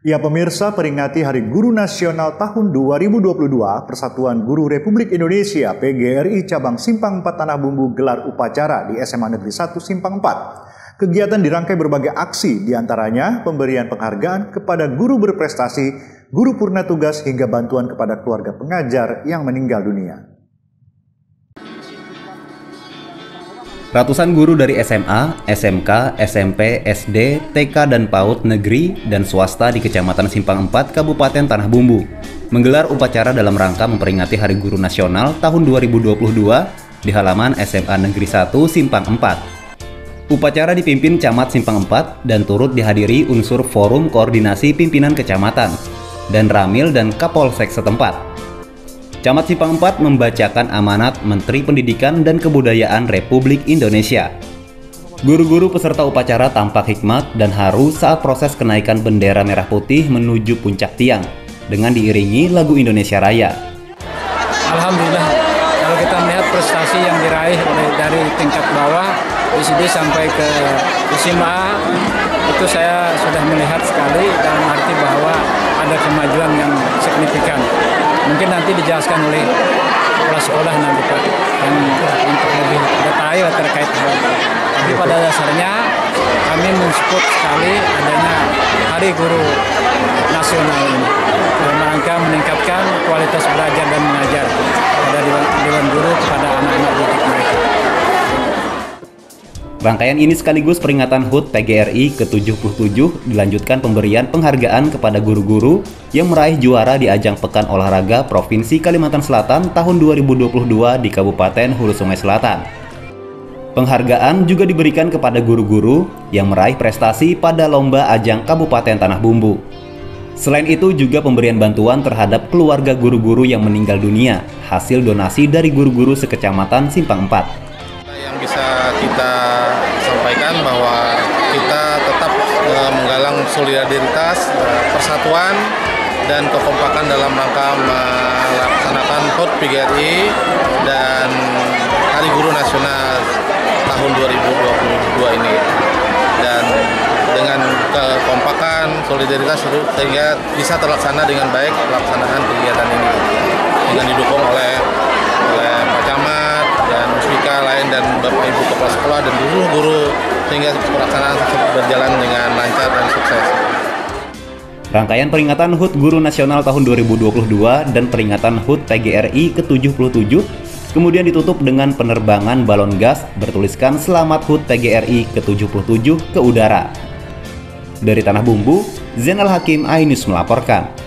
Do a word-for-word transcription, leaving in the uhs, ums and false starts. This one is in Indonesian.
Ya pemirsa, peringati Hari Guru Nasional tahun dua ribu dua puluh dua, Persatuan Guru Republik Indonesia P G R I Cabang Simpang empat Tanah Bumbu gelar upacara di S M A Negeri satu Simpang empat. Kegiatan dirangkai berbagai aksi, diantaranya pemberian penghargaan kepada guru berprestasi, guru purna tugas hingga bantuan kepada keluarga pengajar yang meninggal dunia. Ratusan guru dari S M A, S M K, S M P, S D, T K, dan PAUD negeri dan swasta di Kecamatan Simpang empat, Kabupaten Tanah Bumbu menggelar upacara dalam rangka memperingati Hari Guru Nasional tahun dua ribu dua puluh dua di halaman S M A Negeri satu Simpang empat. Upacara dipimpin Camat Simpang empat dan turut dihadiri unsur Forum Koordinasi Pimpinan Kecamatan dan Ramil dan Kapolsek setempat. Camat Simpang empat membacakan amanat Menteri Pendidikan dan Kebudayaan Republik Indonesia. Guru-guru peserta upacara tampak hikmat dan haru saat proses kenaikan bendera merah putih menuju puncak tiang dengan diiringi lagu Indonesia Raya. Alhamdulillah, kalau kita melihat prestasi yang diraih oleh dari tingkat bawah B C D sampai ke S M A, itu saya sudah melihat sekali dalam arti bahwa ada kemajuan yang signifikan. Mungkin nanti dijelaskan oleh kepala sekolah nanti Pak yang untuk lebih detail terkait hal itu. Tapi pada dasarnya kami mensupport sekali adanya Hari Guru Nasional ini dalam rangka meningkatkan kualitas belajar dan mengajar pada dewan guru kepada anak-anak didik mereka. Rangkaian ini sekaligus peringatan H U T P G R I ke tujuh puluh tujuh, dilanjutkan pemberian penghargaan kepada guru-guru yang meraih juara di ajang Pekan Olahraga Provinsi Kalimantan Selatan tahun dua ribu dua puluh dua di Kabupaten Hulu Sungai Selatan. Penghargaan juga diberikan kepada guru-guru yang meraih prestasi pada Lomba Ajang Kabupaten Tanah Bumbu. Selain itu juga pemberian bantuan terhadap keluarga guru-guru yang meninggal dunia, hasil donasi dari guru-guru sekecamatan Simpang empat. Yang bisa kita sampaikan bahwa kita tetap e, menggalang solidaritas, e, persatuan, dan kekompakan dalam rangka melaksanakan H U T P G R I dan Hari Guru Nasional tahun dua ribu dua puluh dua ini. Dan dengan kekompakan, solidaritas sehingga bisa terlaksana dengan baik pelaksanaan kegiatan ini dengan didukung oleh oleh Pak Camat dan Muspika lain dan Bapak Ibu Kepala Sekolah dan guru-guru sehingga pelaksanaan berjalan dengan lancar dan sukses. Rangkaian peringatan H U T Guru Nasional tahun dua ribu dua puluh dua dan peringatan H U T P G R I ke tujuh puluh tujuh kemudian ditutup dengan penerbangan balon gas bertuliskan Selamat H U T P G R I ke tujuh puluh tujuh ke udara. Dari Tanah Bumbu, Zainal Hakim, iNews melaporkan.